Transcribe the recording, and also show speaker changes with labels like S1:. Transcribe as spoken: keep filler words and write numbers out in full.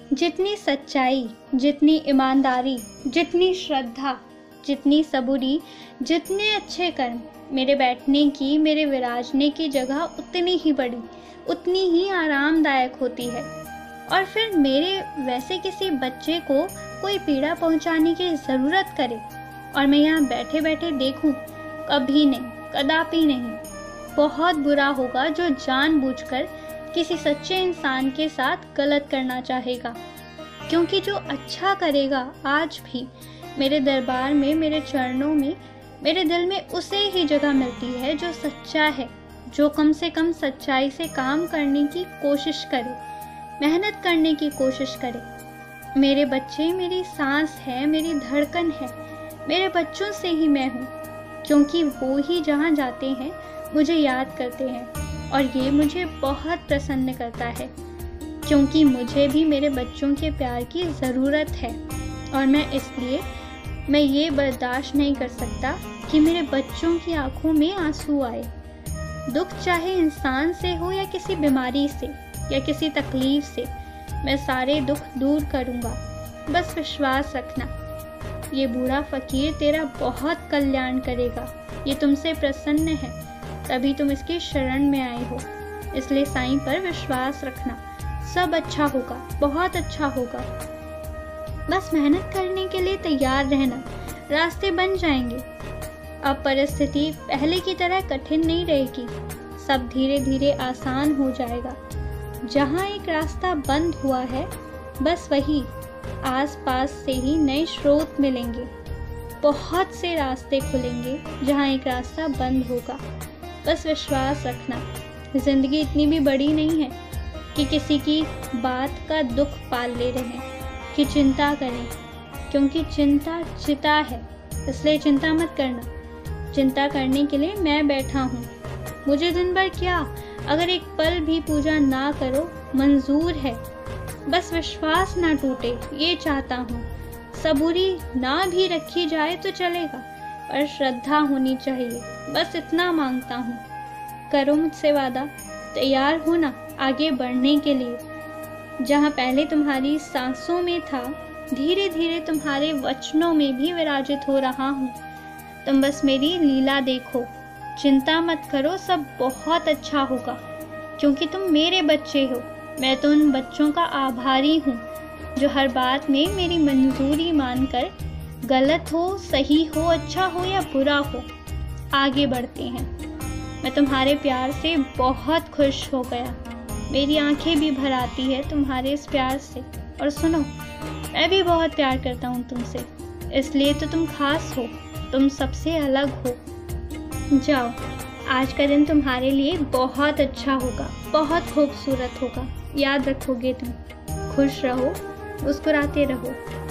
S1: जितनी सच्चाई, जितनी ईमानदारी, जितनी श्रद्धा, जितनी सबूरी, जितने अच्छे कर्म, मेरे बैठने की, मेरे विराजने की जगह उतनी ही बड़ी, उतनी ही आरामदायक होती है। और फिर मेरे वैसे किसी बच्चे को कोई पीड़ा पहुंचाने की ज़रूरत करे और मैं यहाँ बैठे बैठे देखूं, कभी नहीं, कदापि नहीं। बहुत बुरा होगा जो जानबूझकर किसी सच्चे इंसान के साथ गलत करना चाहेगा, क्योंकि जो अच्छा करेगा आज भी मेरे दरबार में, मेरे चरणों में, मेरे दिल में उसे ही जगह मिलती है जो सच्चा है, जो कम से कम सच्चाई से काम करने की कोशिश करे, मेहनत करने की कोशिश करे। मेरे बच्चे मेरी सांस है, मेरी धड़कन है, मेरे बच्चों से ही मैं हूँ, क्योंकि वो ही जहाँ जाते हैं मुझे याद करते हैं और ये मुझे बहुत प्रसन्न करता है, क्योंकि मुझे भी मेरे बच्चों के प्यार की ज़रूरत है। और मैं इसलिए मैं ये बर्दाश्त नहीं कर सकता कि मेरे बच्चों की आंखों में आंसू आए। दुख चाहे इंसान से हो या किसी बीमारी से या किसी तकलीफ से, मैं सारे दुख दूर करूँगा। बस विश्वास रखना, ये बूढ़ा फकीर तेरा बहुत कल्याण करेगा। ये तुमसे प्रसन्न है, तभी तुम इसकी शरण में आए हो। इसलिए साईं पर विश्वास रखना, सब अच्छा होगा, बहुत अच्छा होगा। बस मेहनत करने के लिए तैयार रहना, रास्ते बन जाएंगे। अब परिस्थिति पहले की तरह कठिन नहीं रहेगी, सब धीरे धीरे आसान हो जाएगा। जहाँ एक रास्ता बंद हुआ है, बस वही आसपास से ही नए स्रोत मिलेंगे। बहुत से रास्ते खुलेंगे जहाँ एक रास्ता बंद होगा। बस विश्वास रखना, जिंदगी इतनी भी बड़ी नहीं है कि किसी की बात का दुख पाल ले रहें, कि चिंता करें, क्योंकि चिंता चिता है। इसलिए चिंता मत करना, चिंता करने के लिए मैं बैठा हूँ। मुझे दिन भर क्या, अगर एक पल भी पूजा ना करो मंजूर है। बस विश्वास ना टूटे, ये चाहता हूँ। सबूरी ना भी रखी जाए तो चलेगा, पर श्रद्धा होनी चाहिए, बस इतना मांगता हूँ। करो मुझसे वादा, तैयार हो ना आगे बढ़ने के लिए। जहाँ पहले तुम्हारी सांसों में था, धीरे धीरे तुम्हारे वचनों में भी विराजित हो रहा हूँ। तुम बस मेरी लीला देखो, चिंता मत करो, सब बहुत अच्छा होगा, क्योंकि तुम मेरे बच्चे हो। मैं तो उन बच्चों का आभारी हूँ जो हर बात में मेरी मंजूरी मानकर, गलत हो, सही हो, अच्छा हो या बुरा हो, आगे बढ़ते हैं। मैं तुम्हारे प्यार से बहुत खुश हो गया, मेरी आंखें भी भर आती है तुम्हारे इस प्यार से। और सुनो, मैं भी बहुत प्यार करता हूँ तुमसे, इसलिए तो तुम खास हो, तुम सबसे अलग हो। जाओ, आज का दिन तुम्हारे लिए बहुत अच्छा होगा, बहुत खूबसूरत होगा, याद रखोगे तुम। खुश रहो, मुस्कुराते रहो।